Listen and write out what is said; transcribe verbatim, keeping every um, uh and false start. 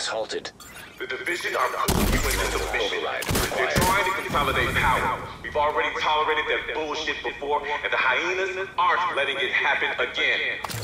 gas halted. The division are putting you into submission. They're trying to consolidate power. We've already tolerated that bullshit before, and the hyenas aren't letting it happen again.